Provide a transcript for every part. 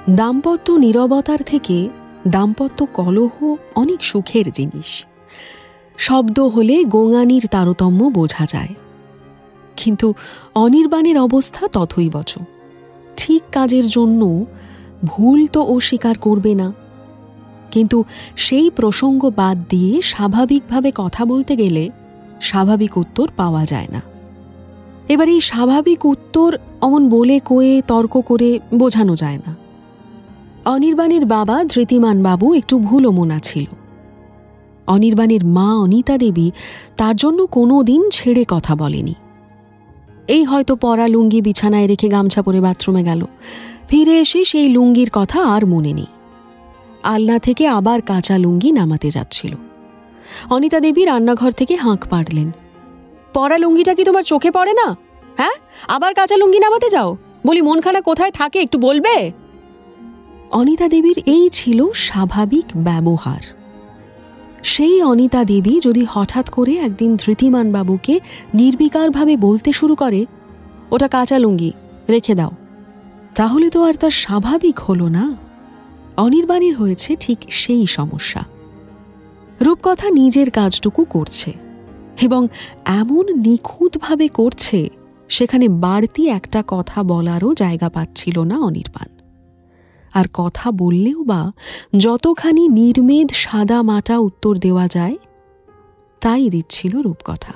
দাম্পত্য নীরবতার থেকে দাম্পত্য কলহ অনেক সুখের জিনিস। শব্দ হলে গোঙানির তারতম্য বোঝা যায়, কিন্তু অনির্বাণের অবস্থা তথৈবচ। ঠিক কাজের জন্য ভুল তো ও স্বীকার করবে না, কিন্তু সেই প্রসঙ্গ বাদ দিয়ে স্বাভাবিকভাবে কথা বলতে গেলে স্বাভাবিক উত্তর পাওয়া যায় না। এবার এই স্বাভাবিক উত্তর অমন বলে কয়ে তর্ক করে বোঝানো যায় না। অনির্বাণের বাবা ধৃতিমান বাবু একটু ভুলো মনা ছিল। অনির্বাণের মা অনিতা দেবী তার জন্য কোনো দিন ছেড়ে কথা বলেনি। এই হয়তো পরা লুঙ্গি বিছানায় রেখে গামছা পরে বাথরুমে গেল, ফিরে এসে সেই লুঙ্গির কথা আর মনে নেই। আলনা থেকে আবার কাঁচা লুঙ্গি নামাতে যাচ্ছিল। অনিতা দেবী রান্নাঘর থেকে হাঁক পাড়লেন, পরা লুঙ্গিটা কি তোমার চোখে পড়ে না? হ্যাঁ, আবার কাঁচা লুঙ্গি নামাতে যাও? বলি মনখানা কোথায় থাকে একটু বলবে? অনিতা দেবীর এই ছিল স্বাভাবিক ব্যবহার। সেই অনিতা দেবী যদি হঠাৎ করে একদিন ধৃতিমান বাবুকে নির্বিকারভাবে বলতে শুরু করে, ওটা কাঁচা লুঙ্গি, রেখে দাও, তাহলে তো আর তার স্বাভাবিক হলো না। অনির্বাণের হয়েছে ঠিক সেই সমস্যা। রূপকথা নিজের কাজটুকু করছে এবং এমন নিখুঁতভাবে করছে সেখানে বাড়তি একটা কথা বলারও জায়গা পাচ্ছিল না অনির্বাণ। আর কথা বললেও বা যতখানি নির্মেদ সাদা মাটা উত্তর দেওয়া যায় তাই দিচ্ছিল রূপকথা।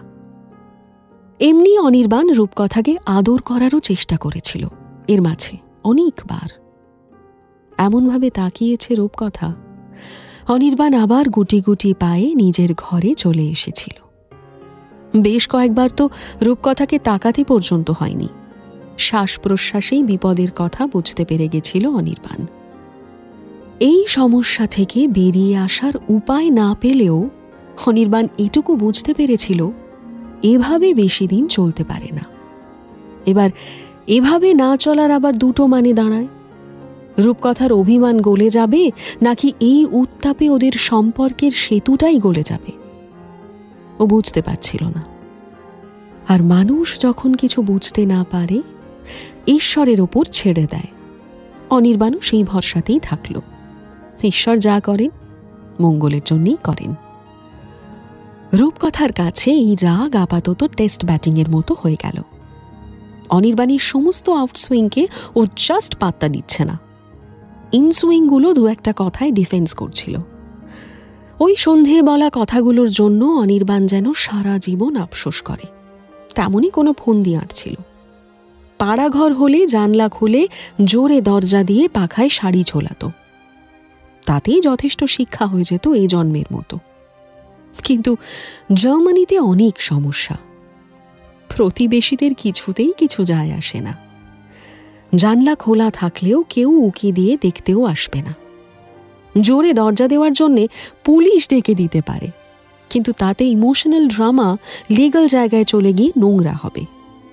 এমনি অনির্বাণ রূপকথাকে আদর করারও চেষ্টা করেছিল এর মাঝে অনেকবার। এমনভাবে তাকিয়েছে রূপকথা, অনির্বাণ আবার গুটি গুটি পায়ে নিজের ঘরে চলে এসেছিল। বেশ কয়েকবার তো রূপকথাকে তাকাতে পর্যন্ত হয়নি। শ্বাস প্রশ্বাসেই বিপদের কথা বুঝতে পেরে গেছিল অনির্বাণ। এই সমস্যা থেকে বেরিয়ে আসার উপায় না পেলেও অনির্বাণ এটুকু বুঝতে পেরেছিল এভাবে বেশি দিন চলতে পারে না। এবার এভাবে না চলার আবার দুটো মানে দাঁড়ায়, রূপকথার অভিমান গলে যাবে নাকি এই উত্তাপে ওদের সম্পর্কের সেতুটাই গলে যাবে। ও বুঝতে পারছিল না। আর মানুষ যখন কিছু বুঝতে না পারে ঈশ্বরের ওপর ছেড়ে দেয়। অনির্বাণও সেই ভরসাতেই থাকল। ঈশ্বর যা করেন মঙ্গলের জন্যই করেন। রূপকথার কাছে এই রাগ আপাতত টেস্ট ব্যাটিংয়ের মতো হয়ে গেল। অনির্বাণীর সমস্ত আউটসুইংকে ও জাস্ট পাত্তা দিচ্ছে না। ইনসুইংগুলো দু একটা কথায় ডিফেন্স করছিল। ওই সন্ধে বলা কথাগুলোর জন্য অনির্বাণ যেন সারা জীবন আফসোস করে তেমনই কোনো ফন্দি আঁটছিল। পাড়াঘর হলে জানলা খুলে জোরে দরজা দিয়ে পাখায় শাড়ি ঝোলাতো, তাতেই যথেষ্ট শিক্ষা হয়ে যেত এই জন্মের মতো। কিন্তু জার্মানিতে অনেক সমস্যা, প্রতিবেশীদের কিছুতেই কিছু যায় আসে না। জানলা খোলা থাকলেও কেউ উকি দিয়ে দেখতেও আসবে না। জোরে দরজা দেওয়ার জন্যে পুলিশ ডেকে দিতে পারে, কিন্তু তাতে ইমোশনাল ড্রামা লিগ্যাল জায়গায় চলে গিয়ে নোংরা হবে।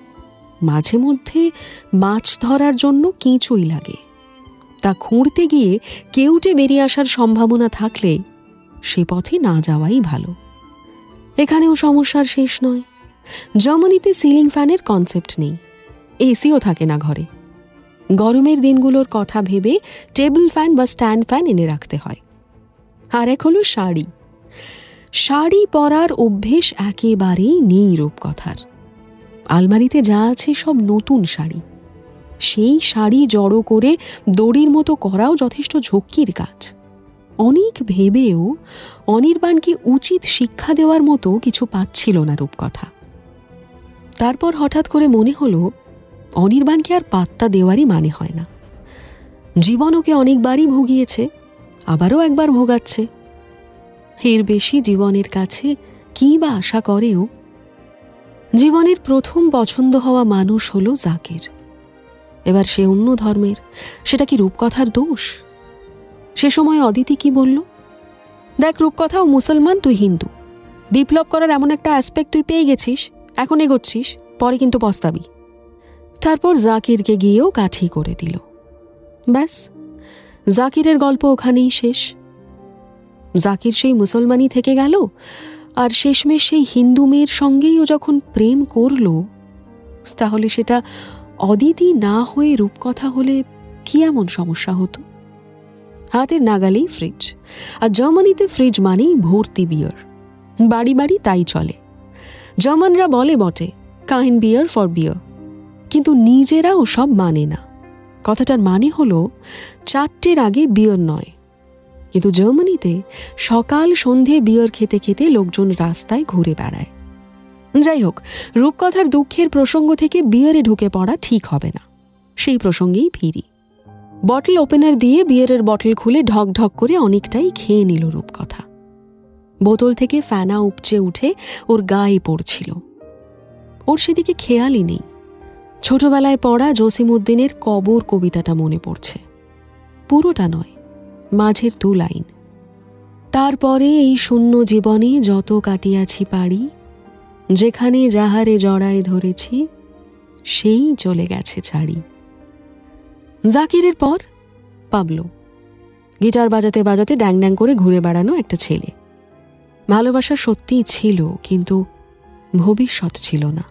মাঝে মধ্যে মাছ ধরার জন্য কেঁচোই লাগে, তা খুঁড়তে গিয়ে কেউটে বেরিয়ে আসার সম্ভাবনা থাকলে সে পথে না যাওয়াই ভালো। এখানেও সমস্যার শেষ নয়। জার্মানিতে সিলিং ফ্যানের কনসেপ্ট নেই, এসিও থাকে না ঘরে। গরমের দিনগুলোর কথা ভেবে টেবিল ফ্যান বা স্ট্যান্ড ফ্যান এনে রাখতে হয়। আর এক হলো শাড়ি। শাড়ি পরার অভ্যেস একেবারেই নেই রূপকথার। আলমারিতে যা আছে সব নতুন শাড়ি। সেই শাড়ি জড়ো করে দড়ির মতো করাও যথেষ্ট ঝক্কির কাজ। অনেক ভেবেও অনির্বাণকে উচিত শিক্ষা দেওয়ার মতো কিছু পাচ্ছিল না রূপকথা। তারপর হঠাৎ করে মনে হলো অনির্বাণকে আর পাত্তা দেওয়ারই মানে হয় না। জীবন ওকে অনেকবারই ভুগিয়েছে, আবারও একবার ভোগাচ্ছে। এর বেশি জীবনের কাছে কী বা আশা করেও। জীবনের প্রথম পছন্দ হওয়া মানুষ হলো জাকির। এবার সে অন্য ধর্মের, সেটা কি রূপকথার দোষ? সে সময় অদিতি কি বলল, দেখ রূপকথা ও মুসলমান, তুই হিন্দু, বিপ্লব করার এমন একটা অ্যাসপেক্ট তুই পেয়ে গেছিস, এখন এগোচ্ছিস, পরে কিন্তু পস্তাবি। তারপর জাকিরকে গিয়েও কাঠি করে দিল। ব্যাস, জাকিরের গল্প ওখানেই শেষ। জাকির সেই মুসলমানই থেকে গেল, আর শেষমেশ সেই হিন্দু মেয়ের সঙ্গেই ও যখন প্রেম করল, তাহলে সেটা অদিতি না হয়ে রূপকথা হলে কি এমন সমস্যা হতো? হাতের নাগালেই ফ্রিজ। আর জার্মানিতে ফ্রিজ মানেই ভর্তি বিয়ার, বাড়ি বাড়ি তাই চলে। জার্মানরা বলে বটে কাইন বিয়ার ফর বিয়ার, কিন্তু নিজেরা ওসব মানে না। কথাটার মানে হলো 4টের আগে বিয়ার নয়। কিন্তু জার্মানিতে সকাল সন্ধে বিয়ার খেতে খেতে লোকজন রাস্তায় ঘুরে বেড়ায়। যাই হোক, রূপকথার দুঃখের প্রসঙ্গ থেকে বিয়ারে ঢুকে পড়া ঠিক হবে না, সেই প্রসঙ্গেই ফিরি। বটল ওপেনার দিয়ে বিয়ারের বটল খুলে ঢক ঢক করে অনেকটাই খেয়ে নিল রূপকথা। বোতল থেকে ফেনা উপচে উঠে ওর গায়ে পড়ছিল। ওর সেদিকে খেয়ালই নেই। ছোটবেলায় পড়া জসিমউদ্দিনের কবর কবিতাটা মনে পড়ছে, পুরোটা নয়, মাঝের 2 লাইন। তারপরে এই শূন্য জীবনে যত কাটিয়াছি পারি, যেখানে যাহারে জড়ায় ধরেছি, সেই চলে গেছে ছাড়ি। জাকিরের পর পাবলো, গিটার বাজাতে বাজাতে ড্যাং ড্যাং করে ঘুরে বেড়ানো একটা ছেলে। ভালোবাসা সত্যিই ছিল, কিন্তু ভবিষ্যৎ ছিল না।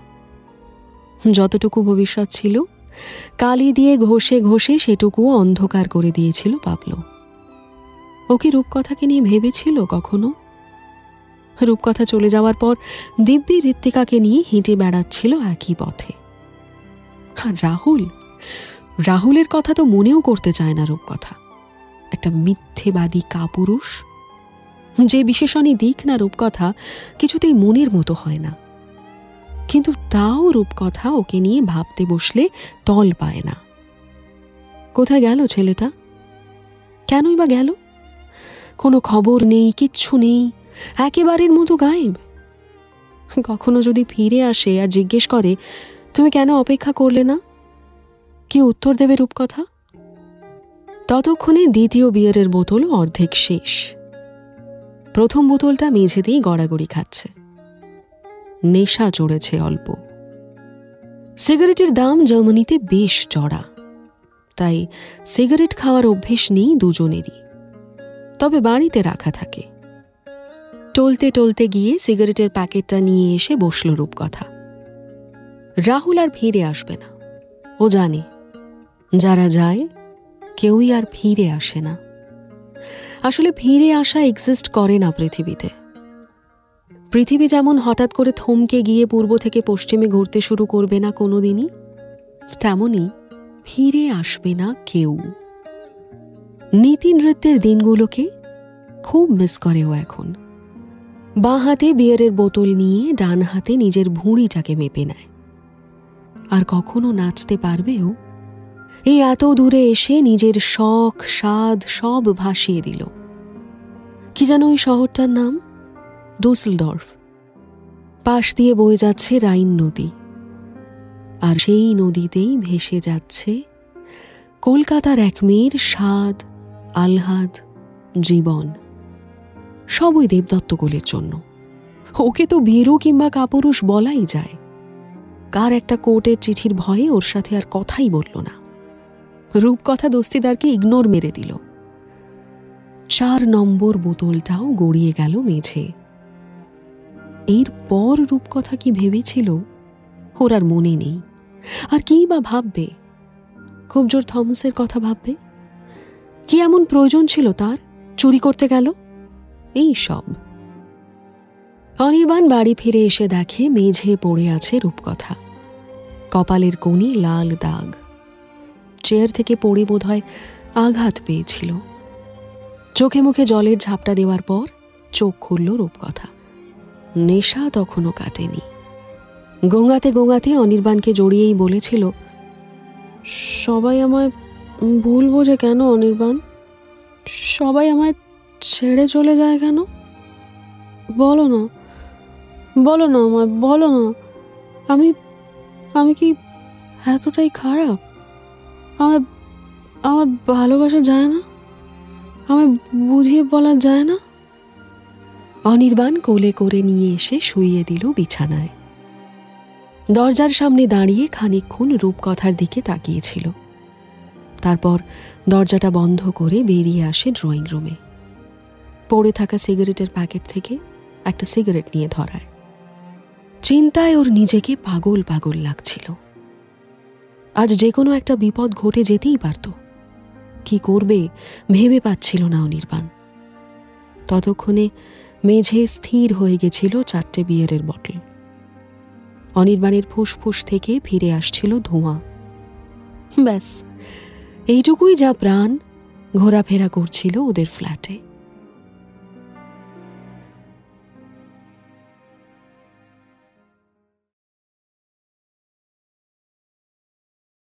যতটুকু ভবিষ্যৎ ছিল, কালি দিয়ে ঘষে ঘষে সেটুকুও অন্ধকার করে দিয়েছিল পাবলো। ও কি রূপকথাকে নিয়ে ভেবেছিল কখনো? রূপকথা চলে যাওয়ার পর দিব্যি ঋত্বিকাকে নিয়ে হেঁটে বেড়াচ্ছিল একই পথে। আর রাহুলের কথা তো মনেও করতে চায় না রূপকথা। একটা মিথ্যেবাদী কাপুরুষ। যে বিশেষণই দিক না রূপকথা, কিছুতেই মনের মতো হয় না। কিন্তু তাও রূপকথা ওকে নিয়ে ভাবতে বসলে তল পায় না। কোথায় গেল ছেলেটা? কেনই বা গেল? কোনো খবর নেই, কিচ্ছু নেই, একেবারের মতো গায়েব। কখনো যদি ফিরে আসে আর জিজ্ঞেস করে, তুমি কেন অপেক্ষা করলে না, কি উত্তর দেবে রূপকথা? ততক্ষণে দ্বিতীয় বিয়ারের বোতলও অর্ধেক শেষ। প্রথম বোতলটা মেঝেতেই গড়াগড়ি খাচ্ছে। নেশা চড়েছে অল্প। সিগারেটের দাম জার্মানিতে বেশ চড়া, তাই সিগারেট খাওয়ার অভ্যেস নেই দুজনেরই, তবে বাড়িতে রাখা থাকে। টলতে টলতে গিয়ে সিগারেটের প্যাকেটটা নিয়ে এসে বসল রূপকথা। রাহুল আর ফিরে আসবে না, ও জানে। যারা যায় কেউই আর ফিরে আসে না। আসলে ফিরে আসা এক্সিস্ট করে না পৃথিবীতে। পৃথিবী যেমন হঠাৎ করে থমকে গিয়ে পূর্ব থেকে পশ্চিমে ঘুরতে শুরু করবে না কোনোদিনই, তেমনি ফিরে আসবে না কেউ। নীতি নৃত্যের দিনগুলোকে খুব মিস করে ও এখন। বাঁ হাতে বিয়ারের বোতল নিয়ে ডান হাতে নিজের ভুঁড়িটাকে মেপে নেয়। আর কখনো নাচতে পারবেও? এই এত দূরে এসে নিজের শখ স্বাদ সব ভাসিয়ে দিল। কি যেন ওই শহরটার নাম? ডুসেলডর্ফ। পাশ দিয়ে বয়ে যাচ্ছে রাইন নদী, আর সেই নদীতেই ভেসে যাচ্ছে কলকাতার এক মেয়ের স্বাদ, আহ্লাদ, জীবন। সবই দেবদত্ত গোলের জন্য। ওকে তো ভীরু কিংবা কাপুরুষ বলাই যায়। কার একটা কোর্টের চিঠির ভয়ে ওর সাথে আর কথাই বলল না। রূপকথা দস্তিদারকে ইগনোর মেরে দিল। 4 নম্বর বোতলটাও গড়িয়ে গেল মেঝে। এরপর রূপকথা কি ভেবেছিল ওর আর মনে নেই। আর কি বা ভাববে? খুব জোর থমাসের কথা ভাববে। কি এমন প্রয়োজন ছিল তার চুরি করতে গেল? এই সব। অনির্বাণ বাড়ি ফিরে এসে দেখে মেঝে পড়ে আছে রূপকথা। কপালের কোণে লাল দাগ। চেয়ার থেকে পড়ে বোধহয় আঘাত পেয়েছিল। চোখে মুখে জলের ঝাপটা দেওয়ার পর চোখ খুলল রূপকথা। নেশা তখনও কাটেনি। গোঙাতে গোঙাতে অনির্বাণকে জড়িয়েই বলেছিল, সবাই আমায় ভুল বোঝে কেন অনির্বাণ? সবাই আমায় ছেড়ে চলে যায় কেন? বলো না, বলো না আমায়, বলো না। আমি আমি কি এতটাই খারাপ? আমায় আমায় ভালোবাসা যায় না? আমায় বুঝিয়ে বলা যায় না? অনির্বাণ কোলে করে নিয়ে এসে শুইয়ে দিল বিছানায়। দরজার সামনে দাঁড়িয়ে খানিকক্ষণ রূপকথার দিকে তাকিয়েছিল। তারপর দরজাটা বন্ধ করে বেরিয়ে আসে ড্রয়িং রুমে। পড়ে থাকা সিগারেটের প্যাকেট থেকে একটা সিগারেট নিয়ে ধরায়। চিন্তায় ওর নিজেকে পাগল পাগল লাগছিল। আজ যে কোনো একটা বিপদ ঘটে যেতেই পারত, কি করবে ভেবে পাচ্ছিল না অনির্বাণ। ততক্ষণে মেঝে স্থির হয়ে গেছিল 4টে বিয়ারের বটল। অনির্বাণের ফুসফুস থেকে ফিরে আসছিল ধোঁয়া। ব্যাস এইটুকুই যা প্রাণ ঘোরাফেরা করছিল ওদের ফ্ল্যাটে।